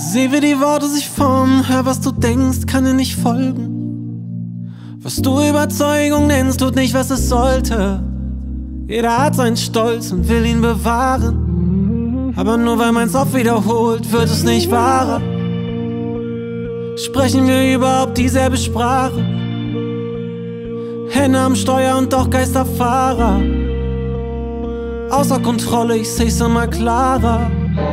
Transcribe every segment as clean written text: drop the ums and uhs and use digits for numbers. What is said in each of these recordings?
Seh, wie die Worte sich formen, hör, was du denkst, kann dir nicht folgen. Was du Überzeugung nennst, tut nicht, was es sollte. Jeder hat seinen Stolz und will ihn bewahren. Aber nur weil man's oft wiederholt, wird es nicht wahrer. Sprechen wir überhaupt dieselbe Sprache? Hände am Steuer und doch Geisterfahrer. Außer Kontrolle, ich seh's immer klarer.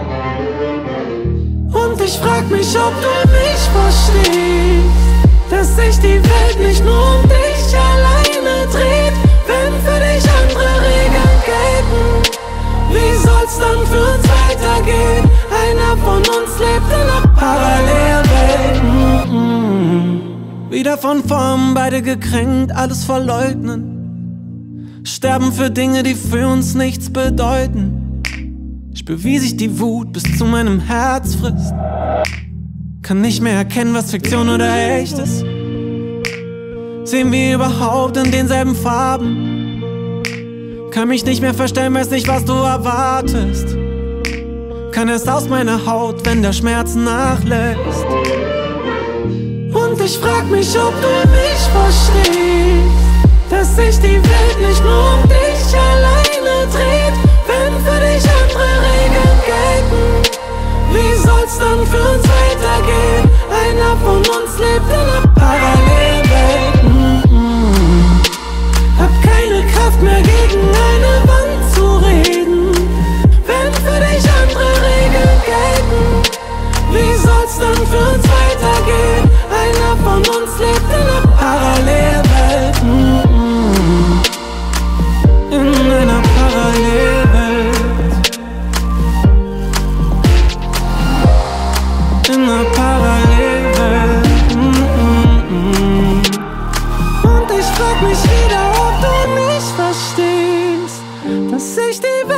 Und ich frag mich, ob du mich verstehst, dass sich die Welt nicht nur um dich alleine dreht. Wenn für dich andere Regeln gelten, wie soll's dann für uns weitergehen? Einer von uns lebt in einer Parallelwelt. Wieder von Formen, beide gekränkt, alles verleugnen. Sterben für Dinge, die für uns nichts bedeuten. Spür, wie sich die Wut bis zu meinem Herz frisst. Kann nicht mehr erkennen, was Fiktion oder echt ist. Sehen wir überhaupt in denselben Farben? Kann mich nicht mehr verstellen, weiß nicht, was du erwartest. Kann erst aus meiner Haut, wenn der Schmerz nachlässt. Und ich frag mich, ob du mich verstehst, dass sich die Welt nicht nur um dich alleine dreht. Wenn für dich andere Regeln gelten, wie soll's dann für uns weitergehen? Einer von uns lebt in einer Parallelwelt. Hab keine Kraft mehr, gegen eine Wand zu reden. Wenn für dich andere Regeln gelten, wie soll's dann für uns weitergehen? Einer von uns lebt in einer Parallelwelt. In einer Parallelwelt. In einer Parallelwelt. Und ich frag mich wieder, ob du mich verstehst, dass sich die Welt